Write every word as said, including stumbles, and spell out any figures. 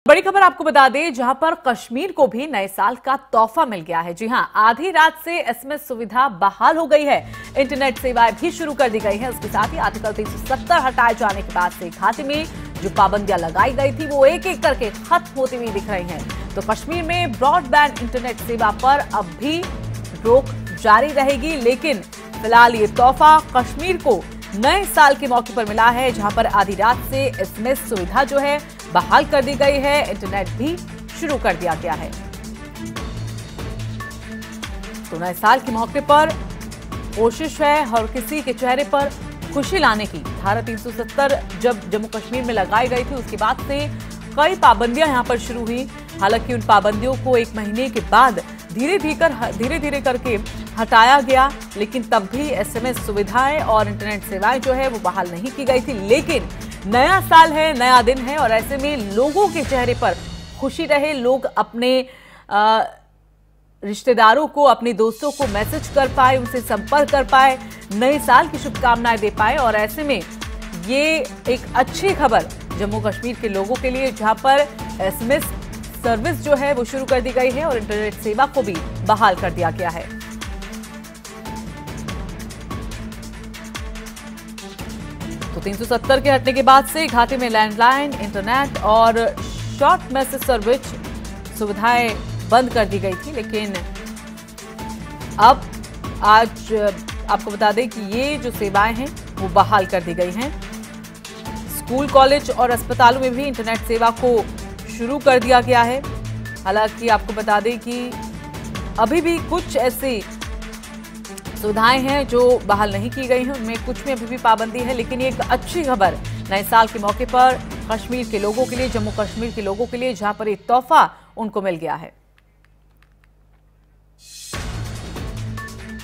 बड़ी खबर आपको बता दें, जहां पर कश्मीर को भी नए साल का तोहफा मिल गया है। जी हां, आधी रात से एसएमएस सुविधा बहाल हो गई है। इंटरनेट सेवाएं भी शुरू कर दी गई हैं। उसके साथ ही आर्टिकल तीन सौ सत्तर हटाए जाने के बाद से घाटी में जो पाबंदियां लगाई गई थी वो एक एक करके खत्म होती हुई दिख रही हैं। तो कश्मीर में ब्रॉडबैंड इंटरनेट सेवा पर अब भी रोक जारी रहेगी, लेकिन फिलहाल ये तोहफा कश्मीर को नए साल के मौके पर मिला है, जहां पर आधी रात से एसएमएस सुविधा जो है बहाल कर दी गई है। इंटरनेट भी शुरू कर दिया गया है। तो नए साल के मौके पर कोशिश है हर किसी के चेहरे पर खुशी लाने की। धारा तीन सौ सत्तर जब जम्मू कश्मीर में लगाई गई थी, उसके बाद से कई पाबंदियां यहां पर शुरू हुई। हालांकि उन पाबंदियों को एक महीने के बाद धीरे धीरे धीरे धीरे करके हटाया गया, लेकिन तब भी एसएमएस सुविधाएं और इंटरनेट सेवाएं जो है वो बहाल नहीं की गई थी। लेकिन नया साल है, नया दिन है, और ऐसे में लोगों के चेहरे पर खुशी रहे, लोग अपने आ, रिश्तेदारों को, अपने दोस्तों को मैसेज कर पाए, उनसे संपर्क कर पाए, नए साल की शुभकामनाएं दे पाए। और ऐसे में ये एक अच्छी खबर जम्मू कश्मीर के लोगों के लिए, जहां पर एसएमएस सर्विस जो है वो शुरू कर दी गई है और इंटरनेट सेवा को भी बहाल कर दिया गया है। तो तीन सौ सत्तर के हटने के बाद से घाटी में लैंडलाइन, इंटरनेट और शॉर्ट मैसेज सर्विस सुविधाएं बंद कर दी गई थी, लेकिन अब आज आपको बता दें कि ये जो सेवाएं हैं वो बहाल कर दी गई हैं। स्कूल, कॉलेज और अस्पतालों में भी इंटरनेट सेवा को शुरू कर दिया गया है। हालांकि आपको बता दें कि अभी भी कुछ ऐसी सुविधाएं हैं जो बहाल नहीं की गई हैं, उनमें कुछ में अभी भी पाबंदी है। लेकिन ये एक अच्छी खबर नए साल के मौके पर कश्मीर के लोगों के लिए, जम्मू कश्मीर के लोगों के लिए, जहां पर एक तोहफा उनको मिल गया है।